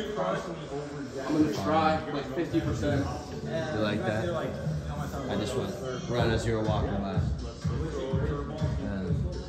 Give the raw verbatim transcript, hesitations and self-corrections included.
I'm gonna try like fifty percent. You like that? I just went run a zero walking last. And